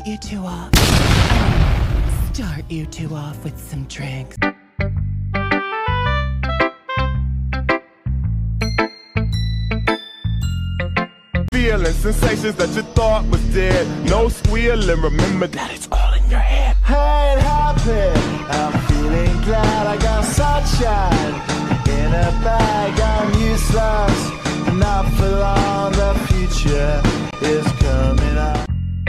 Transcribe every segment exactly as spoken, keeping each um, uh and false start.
you two off. Start you two off with some drinks. Feeling sensations that you thought was dead. No squealing, remember that it's all in your head. Hey, it happened. I'm feeling glad I got sunshine in a bag. I'm useless, not for long. The future is coming up.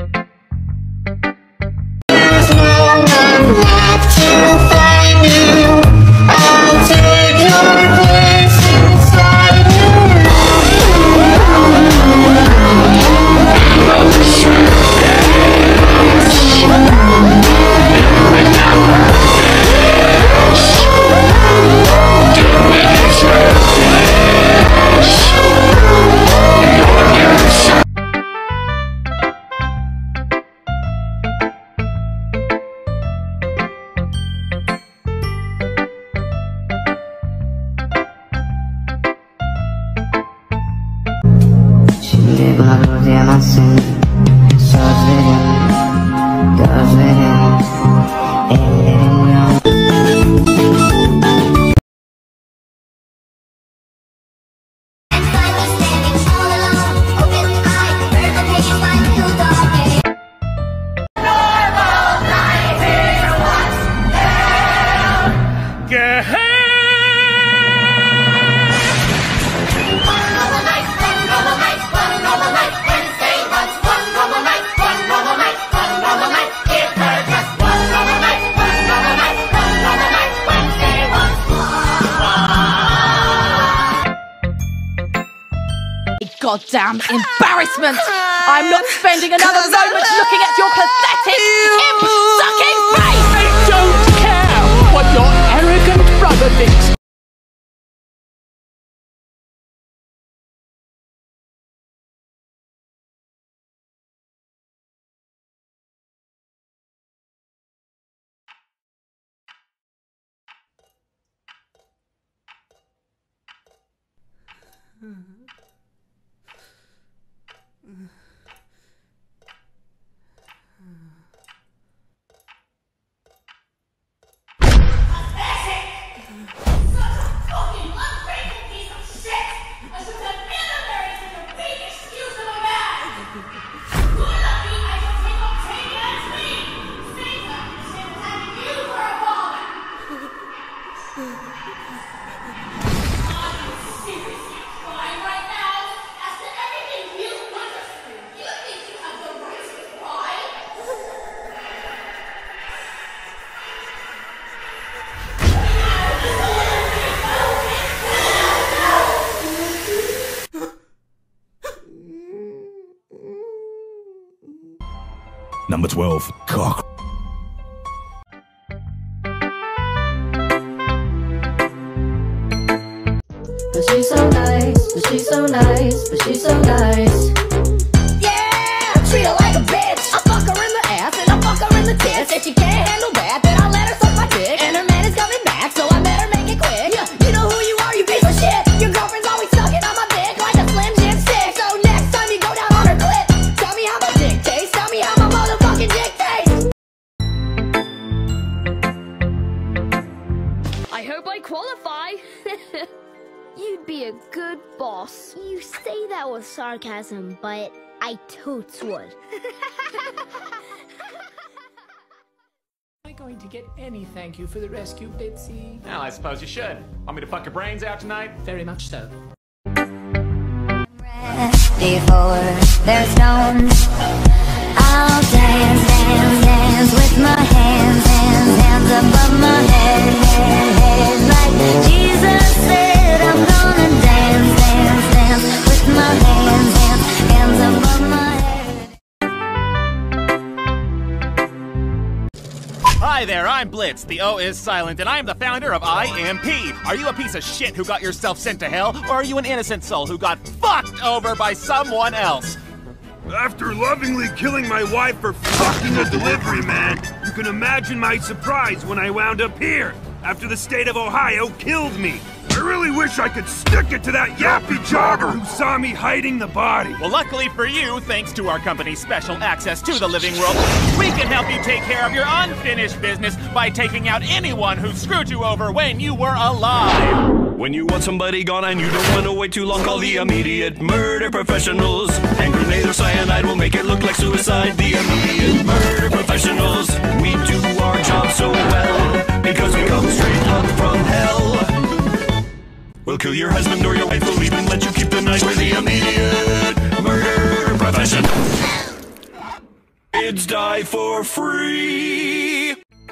There's no one left to find you. I'll take your place inside you. Goddamn embarrassment! I'm not spending another moment looking at your pathetic, hip-sucking face! I don't care what your arrogant brother thinks. Number twelve, cock. But she's so nice, but she's so nice, but she's so nice. Yeah, treat her like a bitch. I fuck her in the ass and I fuck her in the tits. If she can't handle that, then I let her suck my dick. And her man is coming back, so I better make it quick. Yeah, you know who you are, you piece of shit. Your girlfriend's always sucking on my dick like a Slim Jim stick. So next time you go down on her clit, tell me how my dick tastes. Tell me how my motherfucking dick tastes. I hope I qualify. You'd be a good boss. You say that with sarcasm, but I totes would. Am I going to get any thank you for the rescue, Blitzø? Well, I suppose you should. Want me to fuck your brains out tonight? Very much so. Before there's stones, I'll dance, dance, dance with my hands, hands, hands above my head, head, head. Like Jesus said, I'm gonna dance, dance, dance with my hands, hands, hands above my head. Hi there, I'm Blitz. The O is silent, and I am the founder of I M P. Are you a piece of shit who got yourself sent to hell, or are you an innocent soul who got fucked over by someone else? After lovingly killing my wife for fucking a delivery man, you can imagine my surprise when I wound up here, after the state of Ohio killed me. I really wish I could stick it to that yappy jogger who saw me hiding the body. Well, luckily for you, thanks to our company's special access to the living world, we can help you take care of your unfinished business by taking out anyone who screwed you over when you were alive. When you want somebody gone and you don't want to wait too long, call the immediate murder professionals. Hand grenade or cyanide will make it look like suicide. The immediate murder professionals. We do our job so well because we come straight up from hell. We'll kill your husband or your wife, we'll even let you keep the knife. We're the immediate murder professionals. Kids die for free.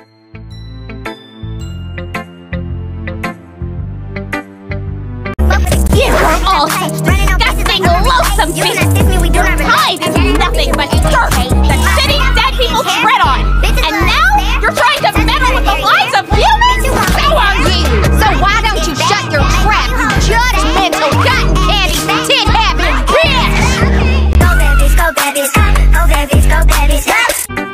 You are all such disgusting, loathsome beasts! Your hive is nothing but dirt that city dead people tread on! And now, you're trying to meddle with the lives of humans? So are you! So why don't you shut your trap, you judgmental, cotton candy, tit-having bitch! Go babies, go babies, go babies, go babies, go!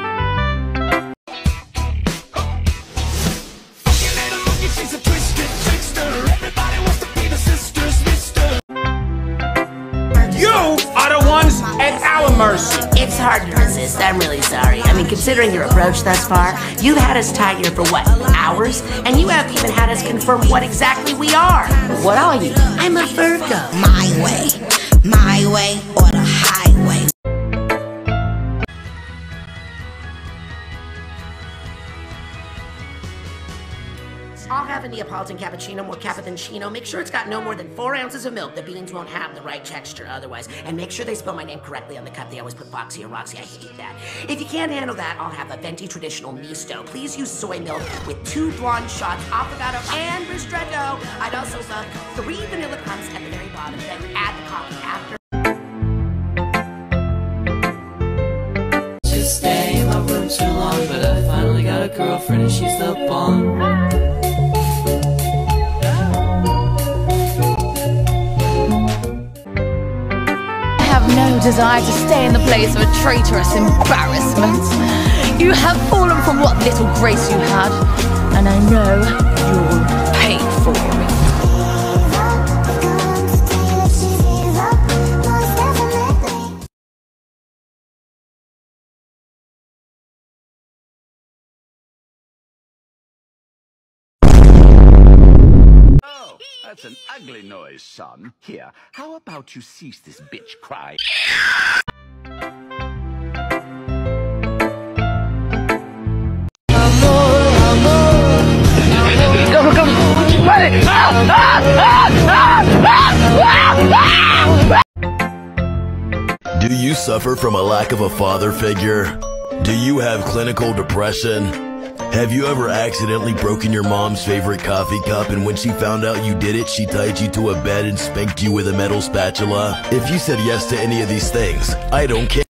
At our mercy. It's hard to resist, I'm really sorry. I mean, considering your approach thus far, you've had us tied here for what, hours? And you haven't even had us confirm what exactly we are. What are you? I'm a Virgo. My way, my way, or the highway. I'll have a Neapolitan cappuccino, more cappa than chino. Make sure it's got no more than four ounces of milk. The beans won't have the right texture otherwise. And make sure they spell my name correctly on the cup. They always put Foxy or Roxy. I hate that. If you can't handle that, I'll have a venti traditional misto. Please use soy milk with two blonde shots, affogato and ristretto. I'd also love three vanilla crumbs at the very bottom, then add the coffee after. Just stay in my room too long, but I finally got a girlfriend and she's the bomb. No desire to stay in the place of a traitorous embarrassment. You have fallen from what little grace you had, and I know you'll pay for it. Oh, that's an ugly noise, son. Here, how about you cease this bitch cry? Go, go, go! Ready! Ah, ah, ah, ah, ah, ah. Do you suffer from a lack of a father figure? Do you have clinical depression? Have you ever accidentally broken your mom's favorite coffee cup and when she found out you did it, she tied you to a bed and spanked you with a metal spatula? If you said yes to any of these things, I don't care.